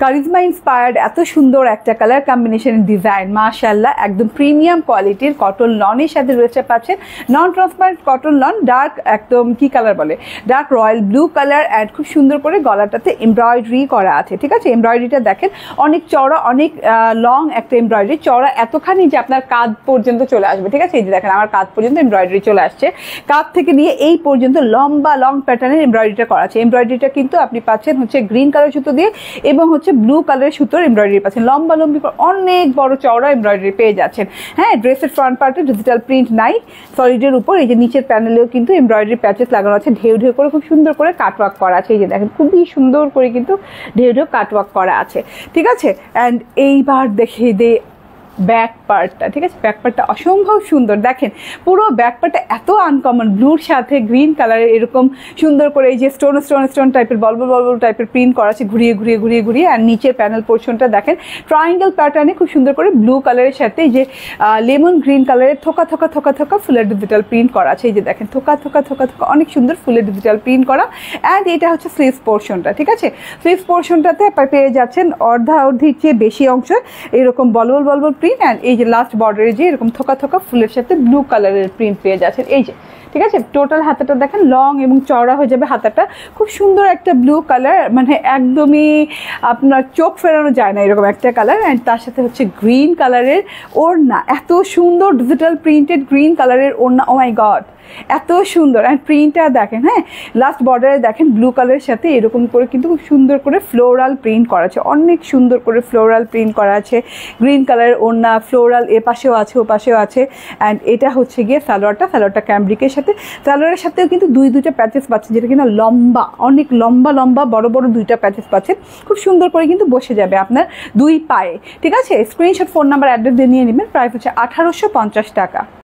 Charisma inspired এত সুন্দর একটা কালার কম্বিনেশন ডিজাইন, মাশাআল্লাহ, একদম প্রিমিয়াম কোয়ালিটির কটন লনের সাথে রয়েছে পাচ্ছেন non transparent cotton lawn, dark একদম কি কালার বলে, dark royal blue colour. And খুব সুন্দর করে গলাটাতে এমব্রয়ডারি করা আছে, ঠিক আছে। এমব্রয়ডারিটা দেখেন অনেক চওড়া, অনেক লং একটা এমব্রয়ডারি, চওড়া এতখানি যে আপনার কাঁধ পর্যন্ত চলে আসবে, ঠিক আছে। এই যে দেখেন আমার কাঁধ পর্যন্ত এমব্রয়ডারি চলে আসছে, কাঁধ থেকে নিয়ে এই পর্যন্ত লম্বা লং প্যাটার্নের এমব্রয়ডারিটা করা আছে। এমব্রয়ডারিটা কিন্তু আপনি পাচ্ছেন হচ্ছে গ্রিন কালার সুতো দিয়ে এবং হচ্ছে ব্লু কালারের সুতোর এমব্রয়ডারি পাচ্ছেন, লম্বা লম্বি অনেক বড় চওড়া এমব্রয়ডারি পেয়ে যাচ্ছেন। হ্যাঁ, ড্রেসের ফ্রন্ট পার্টে ডিজিটাল প্রিন্ট নাই, সলিডের উপর এই যে নিচের প্যানেলেও কিন্তু এমব্রয়ডারি প্যাচেস লাগানো আছে, ঢেউ ঢেউ করে খুব সুন্দর করে কাটওয়ার্ক করা আছে। এই যে দেখেন খুবই সুন্দর করে কিন্তু ঢেউ ঢেউ কাটওয়ার্ক করা আছে, ঠিক আছে। অ্যান্ড এইবার দেখিয়ে দে ব্যাক পার্টটা, ঠিক আছে। ব্যাক পার্টটা অসম্ভব সুন্দর, দেখেন পুরো ব্যাক পার্টটা এত আনকমন, ব্লুর সাথে গ্রিন কালারের এরকম সুন্দর করে এই যে স্টোন স্টোন স্টোন টাইপের বলবল বলবল টাইপের প্রিন্ট করা আছে, ঘুরিয়ে ঘুরিয়ে ঘুরিয়ে ঘুরিয়ে। আর নিচের প্যানেল পোর্শনটা দেখেন ট্রায়াঙ্গেল প্যাটার্নে খুব সুন্দর করে ব্লু কালারের সাথে যে লেমন গ্রিন কালারের থোকা থোকা থোকা থোকা ফুলের ডিজিটাল প্রিন্ট করা আছে। এই যে দেখেন থোকা থোকা থোকা থোকা অনেক সুন্দর ফুলের ডিজিটাল প্রিন্ট করা। অ্যান্ড এটা হচ্ছে স্লিভস পোর্শনটা, ঠিক আছে। স্লিভস পোর্শনটাতে পেয়ে যাচ্ছেন অর্ধির চেয়ে বেশি অংশ এরকম বলবল বলবল প্রিন্ট। অ্যান্ড এই যে লাস্ট বর্ডারে যে এরকম থোকা থোকা ফুলের সাথে ব্লু কালারের প্রিন্ট পেয়ে যাচ্ছেন, এই যে, ঠিক আছে। টোটাল হাতাটা দেখেন লং এবং চওড়া হয়ে যাবে হাতাটা, খুব সুন্দর একটা ব্লু কালার, মানে একদমই আপনার চোখ ফেরানো যায় না এরকম একটা কালার। অ্যান্ড তার সাথে হচ্ছে গ্রিন কালারের ওড়না, এত সুন্দর ডিজিটাল প্রিন্টেড গ্রিন কালারের ওড়না, ও মাই গড এত সুন্দর। অ্যান্ড প্রিন্টটা দেখেন, হ্যাঁ, লাস্ট বর্ডারে দেখেন ব্লু কালারের সাথে এরকম করে কিন্তু খুব সুন্দর করে ফ্লোরাল প্রিন্ট করা আছে, অনেক সুন্দর করে ফ্লোরাল প্রিন্ট করা আছে। গ্রিন কালারের ওড়না, ফ্লোরাল এ পাশেও আছে ও পাশেও আছে। অ্যান্ড এটা হচ্ছে গিয়ে সালোয়ারটা ক্যামব্রিকের সাথে, সালোয়ারের সাথেও কিন্তু দুইটা প্যাচেস পাচ্ছেন, যেটা কিনা লম্বা, অনেক লম্বা লম্বা বড় বড় দুইটা প্যাচেস পাচ্ছেন, খুব সুন্দর করে কিন্তু বসে যাবে আপনার দুই পায়ে, ঠিক আছে। স্ক্রিনশট, ফোন নাম্বার, অ্যাড্রেস দিয়ে নিয়ে নেবেন। প্রাইস হচ্ছে 1850 টাকা।